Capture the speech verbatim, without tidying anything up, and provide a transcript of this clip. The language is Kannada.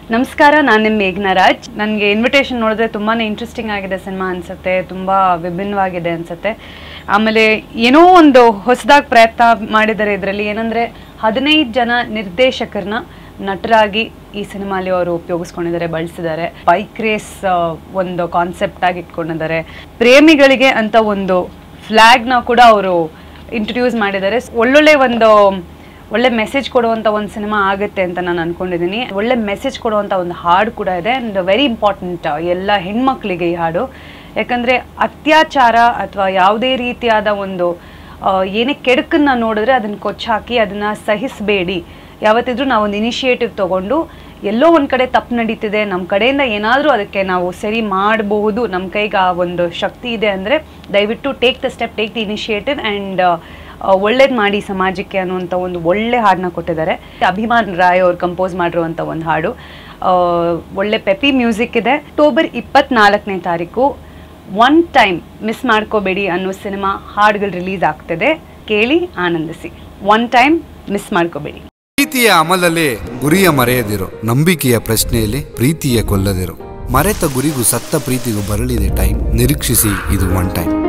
ನಮಸ್ಕಾರ, ನಾನು ನಿಮ್ಮ ಮೇಘನಾರಾಜ್. ನನಗೆ ಇನ್ವಿಟೇಷನ್ ನೋಡಿದ್ರೆ ತುಂಬಾ ಇಂಟ್ರೆಸ್ಟಿಂಗ್ ಆಗಿದೆ ಸಿನಿಮಾ ಅನಿಸುತ್ತೆ, ತುಂಬ ವಿಭಿನ್ನವಾಗಿದೆ ಅನಿಸುತ್ತೆ. ಆಮೇಲೆ ಏನೋ ಒಂದು ಹೊಸದಾಗಿ ಪ್ರಯತ್ನ ಮಾಡಿದ್ದಾರೆ ಇದರಲ್ಲಿ. ಏನಂದರೆ ಹದಿನೈದು ಜನ ನಿರ್ದೇಶಕರನ್ನ ನಟರಾಗಿ ಈ ಸಿನಿಮಾಲಿ ಅವರು ಉಪಯೋಗಿಸ್ಕೊಂಡಿದ್ದಾರೆ, ಬಳಸಿದ್ದಾರೆ. ಬೈಕ್ ರೇಸ್ ಒಂದು ಕಾನ್ಸೆಪ್ಟ್ ಆಗಿ ಇಟ್ಕೊಂಡಿದ್ದಾರೆ. ಪ್ರೇಮಿಗಳಿಗೆ ಅಂತ ಒಂದು ಫ್ಲ್ಯಾಗ್ನ ಕೂಡ ಅವರು ಇಂಟ್ರೊಡ್ಯೂಸ್ ಮಾಡಿದ್ದಾರೆ. ಒಳ್ಳೊಳ್ಳೆ ಒಂದು ಒಳ್ಳೆ ಮೆಸೇಜ್ ಕೊಡುವಂಥ ಒಂದು ಸಿನಿಮಾ ಆಗುತ್ತೆ ಅಂತ ನಾನು ಅಂದ್ಕೊಂಡಿದ್ದೀನಿ. ಒಳ್ಳೆ ಮೆಸೇಜ್ ಕೊಡುವಂಥ ಒಂದು ಹಾಡು ಕೂಡ ಇದೆ. ಆ್ಯಂಡ್ ವೆರಿ ಇಂಪಾರ್ಟೆಂಟ್ ಎಲ್ಲ ಹೆಣ್ಮಕ್ಳಿಗೆ ಈ ಹಾಡು. ಯಾಕಂದರೆ ಅತ್ಯಾಚಾರ ಅಥವಾ ಯಾವುದೇ ರೀತಿಯಾದ ಒಂದು ಏನೇ ಕೆಡುಕನ್ನು ನೋಡಿದ್ರೆ ಅದನ್ನು ಕೊಚ್ಚಾಕಿ ಅದನ್ನು ಸಹಿಸಬೇಡಿ. ಯಾವತ್ತಿದ್ರೂ ನಾವು ಒಂದು ಇನಿಷಿಯೇಟಿವ್ ತೊಗೊಂಡು ಎಲ್ಲೋ ಒಂದು ಕಡೆ ತಪ್ಪು ನಡೀತಿದೆ, ನಮ್ಮ ಕಡೆಯಿಂದ ಏನಾದರೂ ಅದಕ್ಕೆ ನಾವು ಸರಿ ಮಾಡಬಹುದು, ನಮ್ಮ ಕೈಗೆ ಆ ಒಂದು ಶಕ್ತಿ ಇದೆ ಅಂದರೆ ದಯವಿಟ್ಟು take the step, take the initiative and ಒಳ್ಳೇದು ಮಾಡಿ ಸಮಾಜಕ್ಕೆ ಅನ್ನುವಂಥ ಒಂದು ಒಳ್ಳೆ ಹಾಡನ್ನ ಕೊಟ್ಟಿದ್ದಾರೆ. ಅಭಿಮಾನ್ ರಾಯ್ ಅವ್ರು ಕಂಪೋಸ್ ಮಾಡಿರುವಂಥ ಒಂದು ಹಾಡು. ಒಳ್ಳೆ ಪೆಪಿ ಮ್ಯೂಸಿಕ್ ಇದೆ. ಅಕ್ಟೋಬರ್ ಇಪ್ಪತ್ನಾಲ್ಕನೇ ತಾರೀಕು ಒನ್ ಟೈಮ್ ಮಿಸ್ ಮಾಡ್ಕೋಬೇಡಿ ಅನ್ನೋ ಸಿನಿಮಾ ಹಾಡುಗಳು ರಿಲೀಸ್ ಆಗ್ತದೆ. ಕೇಳಿ ಆನಂದಿಸಿ. ಒನ್ ಟೈಮ್ ಮಿಸ್ ಮಾಡ್ಕೋಬೇಡಿ. ಪ್ರೀತಿಯ ಅಮಲಲ್ಲಿ ಗುರಿಯ ಮರೆಯದಿರು, ನಂಬಿಕೆಯ ಪ್ರಶ್ನೆಯಲ್ಲಿ ಪ್ರೀತಿಯ ಕೊಲ್ಲದಿರು. ಮರೆತ ಗುರಿಗೂ ಸತ್ತ ಪ್ರೀತಿಗೂ ಬರಲಿದೆ ಟೈಮ್, ನಿರೀಕ್ಷಿಸಿ ಇದು ಒನ್ ಟೈಮ್.